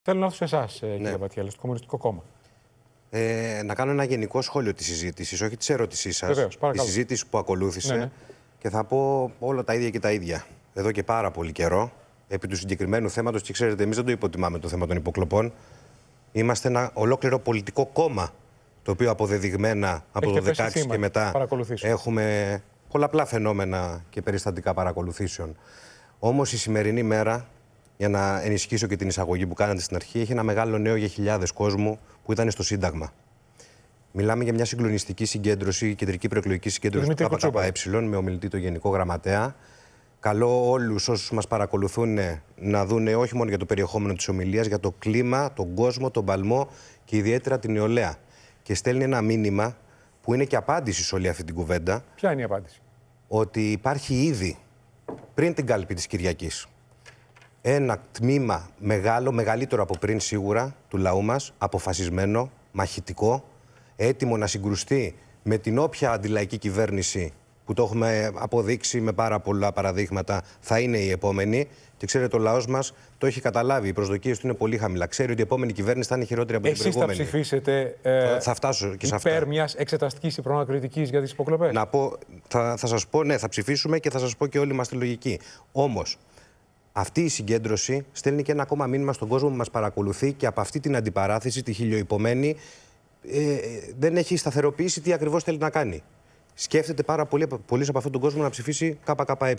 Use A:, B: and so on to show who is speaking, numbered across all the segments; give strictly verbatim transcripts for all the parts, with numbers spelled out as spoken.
A: Θέλω να έρθω σε εσάς, ναι. κύριε Βατιέλη, στο Κομμουνιστικό Κόμμα.
B: Ε, να κάνω ένα γενικό σχόλιο της συζήτησης, όχι της ερώτησής σας.
A: Βεβαίως, παρακαλώ.
B: Τη συζήτηση που ακολούθησε.
A: Ναι, ναι.
B: Και θα πω όλα τα ίδια και τα ίδια. Εδώ και πάρα πολύ καιρό, επί του συγκεκριμένου θέματος, και ξέρετε, εμείς δεν το υποτιμάμε το θέμα των υποκλοπών. Είμαστε ένα ολόκληρο πολιτικό κόμμα, το οποίο αποδεδειγμένα από
A: Έχετε
B: το δεκαέξι
A: θύμα
B: και μετά έχουμε πολλαπλά φαινόμενα και περιστατικά παρακολουθήσεων. Όμως η σημερινή μέρα, για να ενισχύσω και την εισαγωγή που κάνατε στην αρχή, έχει ένα μεγάλο νέο για χιλιάδες κόσμου που ήταν στο Σύνταγμα. Μιλάμε για μια συγκλονιστική συγκέντρωση, κεντρική προεκλογική συγκέντρωση του ΚΚΕ, με ομιλητή το Γενικό Γραμματέα. Καλώ όλους όσους μας παρακολουθούν να δουν όχι μόνο για το περιεχόμενο της ομιλίας, για το κλίμα, τον κόσμο, τον παλμό και ιδιαίτερα την νεολαία. Και στέλνει ένα μήνυμα που είναι και απάντηση σε όλη αυτή την κουβέντα.
A: Ποια είναι η απάντηση?
B: Ότι υπάρχει ήδη, πριν την κάλπη της Κυριακής, ένα τμήμα μεγάλο, μεγαλύτερο από πριν σίγουρα, του λαού μας, αποφασισμένο, μαχητικό, έτοιμο να συγκρουστεί με την όποια αντιλαϊκή κυβέρνηση που το έχουμε αποδείξει με πάρα πολλά παραδείγματα, θα είναι η επόμενη. Και ξέρετε, ο λαός μας το έχει καταλάβει. Οι προσδοκίες του είναι πολύ χαμηλά. Ξέρει ότι η επόμενη κυβέρνηση θα είναι χειρότερη από την προηγούμενη.
A: Εσείς θα ψηφίσετε ε,
B: θα φτάσω και σε αυτά.
A: υπέρ μιας εξεταστικής ή προανακριτικής για τις υποκλοπές?
B: Να πω, θα, θα σας πω, ναι, θα ψηφίσουμε και θα σας πω και όλη μας τη λογική. Όμως, αυτή η συγκέντρωση στέλνει και ένα ακόμα μήνυμα στον κόσμο που μας παρακολουθεί και από αυτή την αντιπαράθεση, τη χιλιοϊπωμένη, ε, δεν έχει σταθεροποιήσει τι ακριβώς θέλει να κάνει. Σκέφτεται πάρα πολύ, πολύ από αυτόν τον κόσμο να ψηφίσει ΚΚΕ.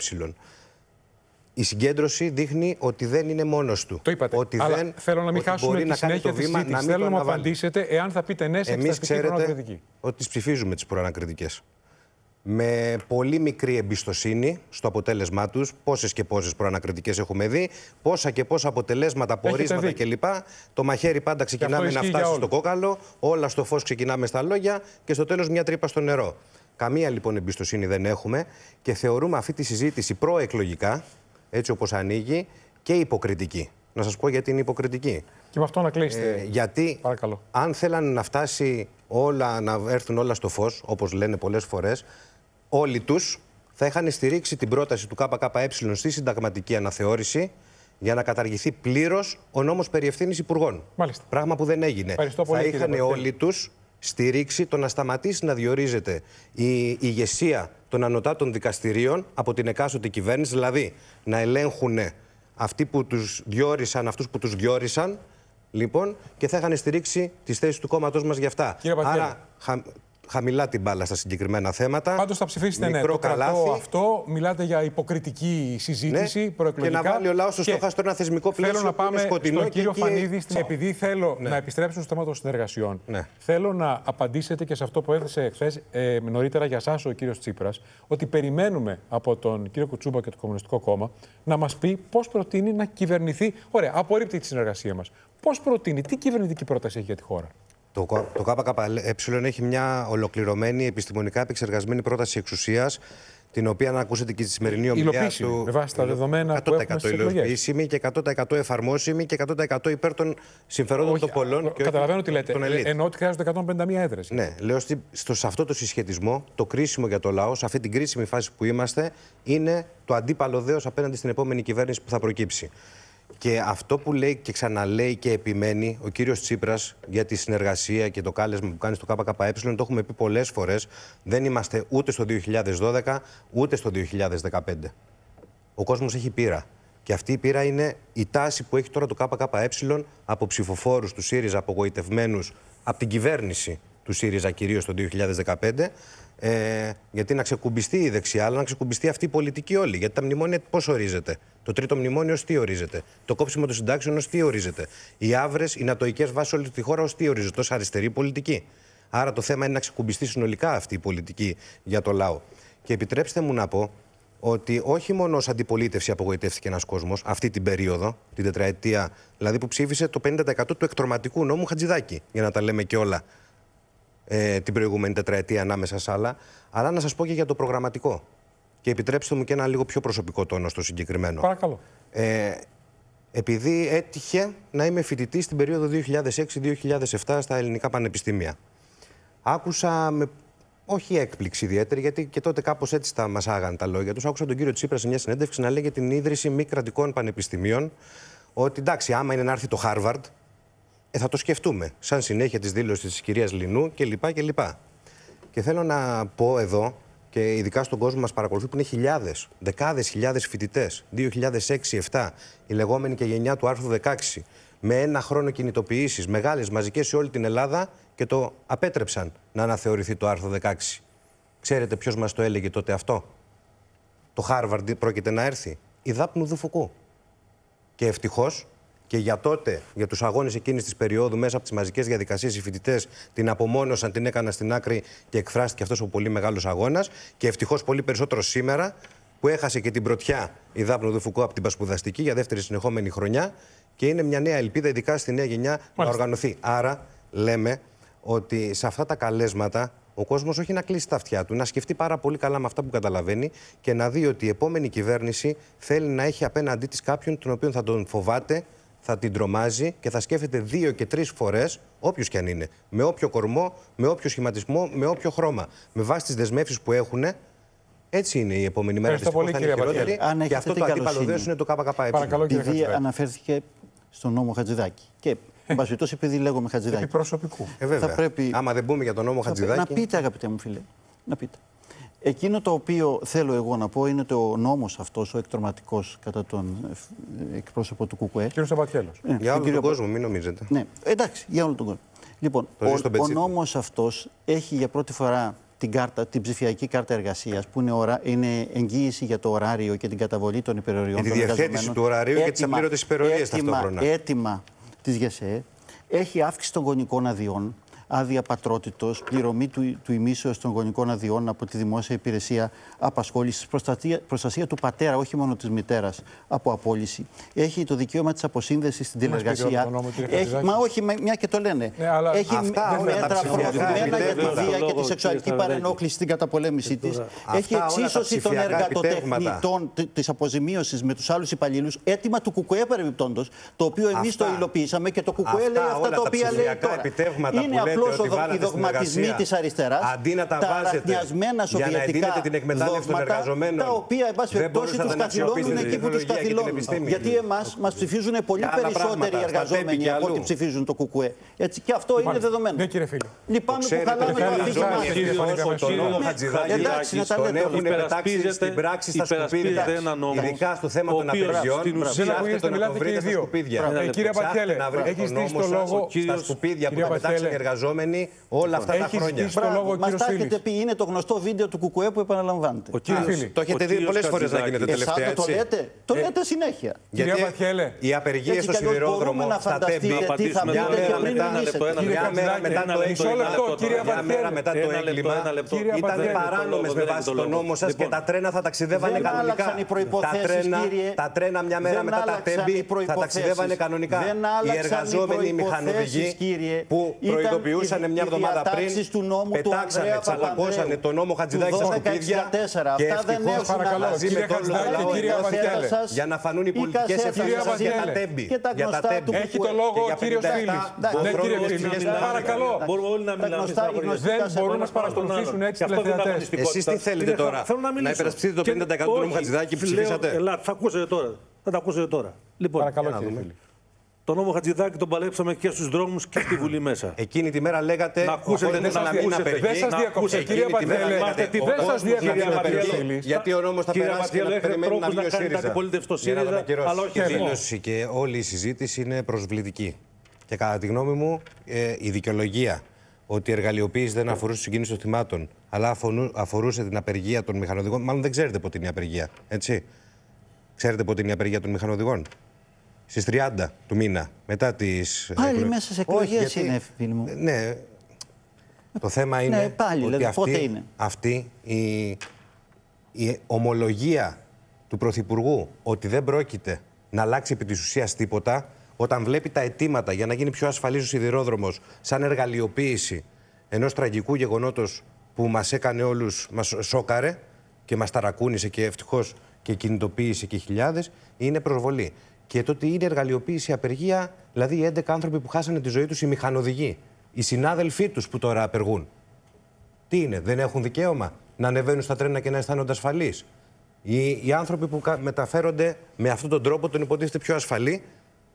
B: Η συγκέντρωση δείχνει ότι δεν είναι μόνος του.
A: Το είπατε.
B: Ότι
A: αλλά
B: δεν,
A: θέλω να μην χάσουμε τη συνέχεια της συζήτησης. Θέλω να μου απαντήσετε εάν θα πείτε ναι σε εξεταστική προανακριτική.
B: Εμείς ξέρετε ότι τις ψηφίζουμε τις προανακριτικές. Με πολύ μικρή εμπιστοσύνη στο αποτέλεσμά τους, πόσες και πόσες προανακριτικές έχουμε δει, πόσα και πόσα αποτελέσματα, πορίσματα κλπ. Το μαχαίρι πάντα ξεκινάμε να φτάσει στο κόκαλο, όλα στο φως ξεκινάμε στα λόγια και στο τέλος μια τρύπα στο νερό. Καμία λοιπόν εμπιστοσύνη δεν έχουμε και θεωρούμε αυτή τη συζήτηση προεκλογικά, έτσι όπως ανοίγει, και υποκριτική. Να σας πω γιατί είναι υποκριτική.
A: Και με αυτό να κλείσετε.
B: Ε, γιατί
A: παρακαλώ.
B: Αν θέλανε να φτάσει όλα, να έρθουν όλα στο φως, όπως λένε πολλές φορές, όλοι τους θα είχαν στηρίξει την πρόταση του ΚΚΕ στη συνταγματική αναθεώρηση για να καταργηθεί πλήρως ο νόμος περί ευθύνης υπουργών.
A: Μάλιστα.
B: Πράγμα που δεν έγινε.
A: Πολύ,
B: θα είχαν
A: κύριε
B: όλοι τους στηρίξει το να σταματήσει να διορίζεται η ηγεσία των ανωτάτων δικαστηρίων από την εκάστοτε κυβέρνηση, δηλαδή να ελέγχουν αυτοί που τους διόρισαν, αυτούς που τους διόρισαν, λοιπόν, και θα είχαν στηρίξει τις θέσεις του κόμματός μας για αυτά. Άρα, χα, χαμηλά την μπάλα στα συγκεκριμένα θέματα.
A: Πάντως θα ψηφίσετε ναι. Το κρατώ αυτό. Μιλάτε για υποκριτική συζήτηση, ναι, προεκλογικά.
B: Και να βάλει ο λαός στο στόχαστρο ένα θεσμικό πλαίσιο.
A: Θέλω να πάμε
B: στον
A: κύριο
B: και
A: Φανίδη.
B: Και...
A: Επειδή θέλω
B: ναι.
A: να επιστρέψω στο θέμα των συνεργασιών,
B: ναι.
A: θέλω να απαντήσετε και σε αυτό που έθεσε χθες ε, νωρίτερα για εσάς ο κύριος Τσίπρας, ότι περιμένουμε από τον κύριο Κουτσούμπα και το Κομμουνιστικό Κόμμα να μας πει πώς προτείνει να κυβερνηθεί. Ωραία, απορρίπτει τη συνεργασία μας. Πώς προτείνει, τι κυβερνητική πρόταση έχει για τη χώρα?
B: Το, το ΚΚΕ έχει μια ολοκληρωμένη, επιστημονικά επεξεργασμένη πρόταση εξουσίας, την οποία να ακούσετε και στη σημερινή ομιλία του.
A: Με βάση τα δεδομένα που έχουμε στις εκλογές.
B: Υλοποιήσιμη και εκατό τοις εκατό εφαρμόσιμη και εκατό τοις εκατό υπέρ των συμφερόντων των πολλών.
A: Καταλαβαίνω τι λέτε. Εννοώ ότι χρειάζονται εκατόν πενήντα μία έδρες.
B: Ναι, λέω ότι στο, σε αυτό το συσχετισμό, το κρίσιμο για το λαό, σε αυτή την κρίσιμη φάση που είμαστε, είναι το αντίπαλο δέος απέναντι στην επόμενη κυβέρνηση που θα προκύψει. Και αυτό που λέει και ξαναλέει και επιμένει ο κύριος Τσίπρας για τη συνεργασία και το κάλεσμα που κάνει στο ΚΚΕ, το έχουμε πει πολλές φορές, δεν είμαστε ούτε στο δύο χιλιάδες δώδεκα ούτε στο δύο χιλιάδες δεκαπέντε. Ο κόσμος έχει πείρα. Και αυτή η πείρα είναι η τάση που έχει τώρα το ΚΚΕ από ψηφοφόρους του ΣΥΡΙΖΑ απογοητευμένους από την κυβέρνηση του ΣΥΡΙΖΑ κυρίως το δύο χιλιάδες δεκαπέντε. Ε, γιατί να ξεκουμπιστεί η δεξιά, αλλά να ξεκουμπιστεί αυτή η πολιτική όλη. Γιατί τα μνημόνια πώς ορίζεται? Το τρίτο μνημόνιο ως τι ορίζεται? Το κόψιμο των συντάξεων ως τι ορίζεται? Οι αύρες, οι νατοικές βάσεις όλη τη χώρα ως τι ορίζεται? Ως αριστερή πολιτική. Άρα το θέμα είναι να ξεκουμπιστεί συνολικά αυτή η πολιτική για το λαό. Και επιτρέψτε μου να πω ότι όχι μόνο ως αντιπολίτευση απογοητεύτηκε ένας κόσμος αυτή την περίοδο, την τετραετία, δηλαδή που ψήφισε το πενήντα τοις εκατό του εκτροματικού νόμου Χατζηδάκη, για να τα λέμε και όλα. Ε, την προηγούμενη τετραετία ανάμεσα σ' άλλα, αλλά να σας πω και για το προγραμματικό. Και επιτρέψτε μου και ένα λίγο πιο προσωπικό τόνο στο συγκεκριμένο.
A: Παρακαλώ.
B: Ε, επειδή έτυχε να είμαι φοιτητής στην περίοδο δύο χιλιάδες έξι δύο χιλιάδες επτά στα ελληνικά πανεπιστήμια. Άκουσα με όχι έκπληξη ιδιαίτερη, γιατί και τότε κάπως έτσι τα μας άγαν τα λόγια τους. Άκουσα τον κύριο Τσίπρα σε μια συνέντευξη να λέει για την ίδρυση μη κρατικών πανεπιστημίων, ότι εντάξει, άμα είναι να έρθει το Χάρβαρντ, ε, θα το σκεφτούμε. Σαν συνέχεια της δήλωσης της κυρίας Λινού κλπ. κλπ. Και θέλω να πω εδώ, και ειδικά στον κόσμο μας παρακολουθεί, που είναι χιλιάδες, δεκάδες χιλιάδες φοιτητές, δύο χιλιάδες έξι επτά, η λεγόμενη και γενιά του άρθρου δεκαέξι, με ένα χρόνο κινητοποιήσεις, μεγάλες, μαζικές σε όλη την Ελλάδα, και το απέτρεψαν να αναθεωρηθεί το άρθρο δεκαέξι. Ξέρετε ποιος μας το έλεγε τότε αυτό? Το Χάρβαρντ πρόκειται να έρθει? Η Δάπνου Δουφουκού. Και ευτυχώς, και για τότε, για τους αγώνες εκείνης της περίοδου, μέσα από τις μαζικές διαδικασίες, οι φοιτητές την απομόνωσαν, την έκαναν στην άκρη και εκφράστηκε αυτός ο πολύ μεγάλος αγώνας. Και ευτυχώς πολύ περισσότερο σήμερα, που έχασε και την πρωτιά η Δάπνου Δουφουκού από την πασπουδαστική για δεύτερη συνεχόμενη χρονιά, και είναι μια νέα ελπίδα, ειδικά στη νέα γενιά, να οργανωθεί. Άρα, λέμε ότι σε αυτά τα καλέσματα ο κόσμος όχι να κλείσει τα αυτιά του, να σκεφτεί πάρα πολύ καλά με αυτά που καταλαβαίνει και να δει ότι η επόμενη κυβέρνηση θέλει να έχει απέναντί της κάποιον τον οποίο θα τον φοβάται, θα την τρομάζει και θα σκέφτεται δύο και τρεις φορές, όποιος κι αν είναι, με όποιο κορμό, με όποιο σχηματισμό, με όποιο χρώμα. Με βάση τις δεσμεύσεις που έχουν, έτσι είναι η επόμενη μέρα της
A: πολύ, κύριε
B: χειρότερη. Και αυτό το αντίπαλο δέος είναι το ΚΚΕ.
C: Επειδή αναφέρθηκε στον νόμο Χατζηδάκη. Και εν πάση περιπτώσει, επειδή λέγομαι Χατζηδάκη.
A: Επί προσωπικού.
B: Ε, βέβαια.
C: Θα πρέπει...
B: Άμα δεν πούμε για τον νόμο Χατζηδάκη.
C: Να πείτε, αγαπητέ μου φίλε. Να πείτε. Εκείνο το οποίο θέλω εγώ να πω είναι ότι ο νόμος αυτός, ο εκτροματικός κατά τον εκπρόσωπο του ΚΚΕ.
A: Κύριο Σαββατιέλος.
C: Ναι,
B: για όλο
C: κύριο...
B: τον κόσμο, μην νομίζετε.
C: Ναι, εντάξει, για όλο τον κόσμο. Λοιπόν, ο, ο νόμος αυτός έχει για πρώτη φορά την, κάρτα, την ψηφιακή κάρτα εργασίας, που είναι, ωρα... είναι εγγύηση για το ωράριο και την καταβολή των υπεροριών.
B: Για τη διευθέτηση του ωραρίου έτοιμα, και τις απλήρωτες υπερορίες ταυτόχρονα.
C: Έτοιμα της ΓΕΣΕ. Έχει αύξηση των γονικών αδειών, άδεια πατρότητος, πληρωμή του, του ημίσεως των γονικών αδειών από τη δημόσια υπηρεσία απασχόλησης, προστασία, προστασία του πατέρα, όχι μόνο της μητέρας, από απόλυση. Έχει το δικαίωμα της αποσύνδεσης στην τηλεργασία. Μα όχι, μια και το λένε.
A: Ναι, αλλά
C: έχει
B: αυτά,
C: μέτρα προωθημένα για τη βία και τη σεξουαλική παρενόχληση στην καταπολέμηση της. Έχει εξίσωση των εργατοτεχνητών της αποζημίωσης με τους άλλους υπαλλήλους. Έτοιμα του ΚΚΕ παρεμπιπτόντος, το οποίο εμείς το υλοποιήσαμε και το ΚΚΕ λέει αυτά τα οποία λέει τώρα. Είναι απλώς οι δογματισμοί της αριστεράς,
B: αντί να τα,
C: τα
B: βάζετε
C: αραχνιασμένα σοβιετικά
B: την εκμετάλλευση των εργαζομένων,
C: τα οποία, εν πάση περιπτώσει, τους καθυλώνουν εκεί που τους καθυλώνουν. Γιατί εμάς μας ψηφίζουν πολύ περισσότεροι εργαζόμενοι από ό,τι ψηφίζουν το ΚΚΕ. Έτσι, και αυτό είναι δεδομένο.
A: Ναι, κύριε φίλε.
C: Λυπάμαι που χαλάμε το αφήγημα.
B: Τον νόμο Χατζηδάκη τον έχουν πετάξει στην πράξη στα σκουπίδια. Ειδικά στο θέμα των απεργιών. Ψάχνετε να το βρείτε στα σκουπίδια.
A: Κύριε Μπατιέλε, έχει στήσει το λόγο
B: στα σκουπίδια που τα πετάξαν οι εργαζόμενοι όλα αυτά τα χρόνια.
C: Μας τα έχετε πει, είναι το γνωστό βίντεο του ΚΚΕ που επαναλαμβάνετε.
B: Το έχετε δει πολλές φορές να γίνεται τελευταία, έτσι.
C: Το λέτε, το λέτε συνέχεια.
B: Γιατί οι απεργίες στο σιδηρόδρομο, στα τέμπη, μια μέρα μετά το έγκλημα ήταν παράνομες με βάση τον νόμο σας και τα τρένα θα ταξιδεύανε κανονικά. Τα τρένα μια μέρα μετά τα τέμπη θα ταξιδεύανε κανονικά. Οι εργαζόμενοι, οι μηχανοδηγοί που προειδοποιούσαν μια εβδομάδα πριν, πετάξανε, τσαλακώσανε τον νόμο Χατζηδάκη στα σκουπίδια και ευτυχώς μαζί με τον λαό για να φανούν οι πολιτικές ευθύνες σας για τα τέμπη.
A: Έχει το λόγο ο κύριος Φίλης. Παρακαλώ.
D: Μπορούμε όλοι να μιλάμε.
A: Δεν μπορούν να μας παρακολουθήσουν έτσι τηλεθεατές.
B: Εσείς τι θέλετε τώρα, να υπερασπιστείτε το πενήντα τοις εκατό του νόμου Χατζηδάκη που ψηφίσατε?
D: Ελάτε, θα ακούσετε τώρα. Θα τα ακούσετε τώρα.
A: Παρακαλώ, κύριε Φίλη.
D: Το νόμο Χατζηδάκη τον παλέψαμε και στους δρόμους και στη Βουλή μέσα.
B: Εκείνη τη μέρα λέγατε
D: να ακούσετε,
B: να, να μην απεργεί.
A: Δεν σας διακόψε, κύριε Πατέλε. Δεν σας διακόψε.
B: Γιατί ο νόμος θα περάσει και να περιμένει να βγει ο ΣΥΡΙΖΑ.
D: Αλλά όχι
B: η δήλωση και όλη η συζήτηση είναι προσβλητική. Και κατά τη γνώμη μου, η δικαιολογία ότι η εργαλειοποίηση δεν αφορούσε τη συγκίνηση των θυμάτων, αλλά αφορούσε την απεργία των μηχανοδηγών. Μάλλον δεν ξέρετε πότε είναι η απεργία, έτσι. Ξέρετε πότε είναι η απεργία των μηχανοδηγών? Στις τριάντα του μήνα, μετά τις...
C: Πάλι εκλογές. Μέσα σε εκλογές είναι, φίλοι μου.
B: Ναι. Το θέμα είναι
C: ναι, πάλι,
B: ότι
C: δηλαδή,
B: αυτή,
C: είναι.
B: αυτή η, η ομολογία του Πρωθυπουργού ότι δεν πρόκειται να αλλάξει επί της ουσίας τίποτα, όταν βλέπει τα αιτήματα για να γίνει πιο ασφαλής ο σιδηρόδρομος σαν εργαλειοποίηση ενός τραγικού γεγονότος που μας έκανε όλους, μας σόκαρε και μας ταρακούνησε και ευτυχώς και κινητοποίησε και χιλιάδες, είναι προσβολή. Και το ότι είναι εργαλειοποίηση, απεργία, δηλαδή οι έντεκα άνθρωποι που χάσανε τη ζωή τους, οι μηχανοδηγοί, οι συνάδελφοί τους που τώρα απεργούν. Τι είναι, δεν έχουν δικαίωμα να ανεβαίνουν στα τρένα και να αισθάνονται ασφαλείς? Οι, οι άνθρωποι που μεταφέρονται με αυτόν τον τρόπο, τον υποτίθεται πιο ασφαλή,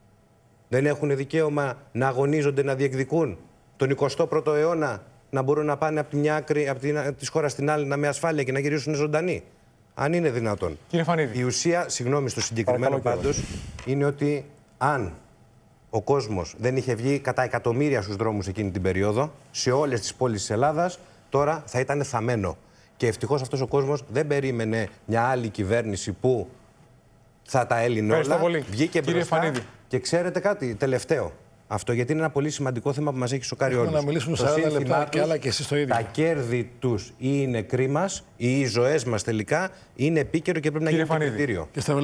B: Δεν έχουν δικαίωμα να αγωνίζονται, να διεκδικούν τον εικοστό πρώτο αιώνα, να μπορούν να πάνε από τη μια άκρη από την, της χώρας στην άλλη να με ασφάλεια και να γυρίσουν ζωντανοί. Αν είναι δυνατόν.
A: Κύριε Φανίδη.
B: Η ουσία, συγγνώμη, στο συγκεκριμένο πάντως, είναι ότι αν ο κόσμος δεν είχε βγει κατά εκατομμύρια στους δρόμους εκείνη την περίοδο, σε όλες τις πόλεις της Ελλάδας, τώρα θα ήταν θαμμένο. Και ευτυχώς αυτός ο κόσμος δεν περίμενε μια άλλη κυβέρνηση που θα τα έλυνε όλα.
A: Πολύ.
B: Βγήκε
A: Κύριε
B: μπροστά.
A: Φανίδη.
B: Και ξέρετε κάτι, τελευταίο. Αυτό γιατί είναι ένα πολύ σημαντικό θέμα που μας έχει σοκάρει όλους.
E: να μιλήσουμε
B: Το
E: σαράντα
B: σύνθημά
E: λεπτά και
B: τους,
E: άλλα και εσείς το ίδιο.
B: Τα κέρδη τους ή είναι κρίμα ή οι ζωές μας τελικά είναι επίκαιρο και πρέπει να
A: Κύριε
B: γίνει
A: Φανίδη.
B: κριτήριο.
E: Και στα